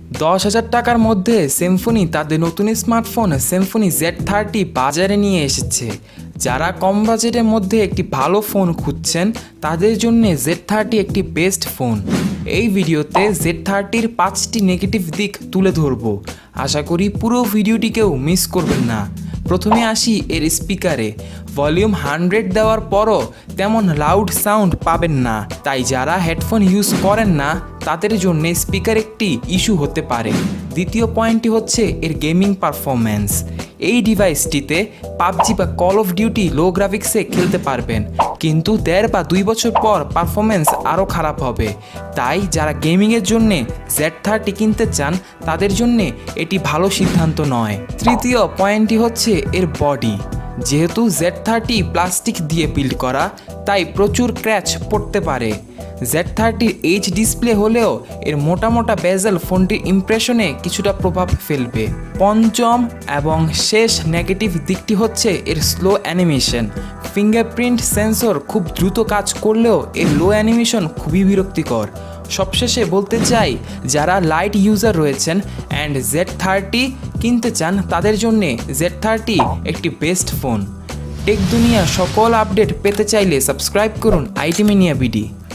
10,000 টাকার মধ্যে সিম্ফনি তাদের নতুন স্মার্টফোন সিম্ফনি Z30 বাজারে নিয়ে এসেছে। যারা কম বাজেটের মধ্যে একটি ভালো ফোন খুঁজছেন তাদের জন্য Z30 একটি বেস্ট ফোন। এই ভিডিওতে Z30-র 5টি নেগেটিভ দিক তুলে ধরব। আশা করি পুরো ভিডিওটিকেও মিস করবেন না। প্রথমে আসি এর স্পিকারে। ভলিউম 100 দেওয়ার পরও তেমন লাউড সাউন্ড পাবেন না, তাই যারা হেডফোন ইউজ করেন না তাদের জন্য স্পিকার একটি ইস্যু হতে পারে। দ্বিতীয় পয়েন্টটি হচ্ছে এর গেমিং পারফরম্যান্স। এই ডিভাইসটিতে পাবজি বা কল অফ ডিউটি লো গ্রাফিক্সে খেলতে পারবেন, কিন্তু 1.5 বা 2 বছর পর পারফরম্যান্স আরও খারাপ হবে। তাই যারা গেমিংয়ের জন্যে Z30 কিনতে চান তাদের জন্যে এটি ভালো সিদ্ধান্ত নয়। তৃতীয় পয়েন্টটি হচ্ছে এর বডি। যেহেতু Z30 প্লাস্টিক দিয়ে বিল্ড করা, তাই প্রচুর ক্র্যাচ পড়তে পারে। Z30-র এইচ ডিসপ্লে হলেও এর মোটা মোটা বেজেল ফোনটির ইমপ্রেশনে কিছুটা প্রভাব ফেলবে। পঞ্চম এবং শেষ নেগেটিভ দিকটি হচ্ছে এর স্লো অ্যানিমেশন। ফিঙ্গারপ্রিন্ট সেন্সর খুব দ্রুত কাজ করলেও এর লো অ্যানিমেশন খুবই বিরক্তিকর। সবশেষে বলতে চাই, যারা লাইট ইউজার রয়েছেন অ্যান্ড Z30 কিনতে চান তাদের জন্যে Z30 একটি বেস্ট ফোন। টেক দুনিয়ার সকল আপডেট পেতে চাইলে সাবস্ক্রাইব করুন আইটি ম্যানিয়া বিডি।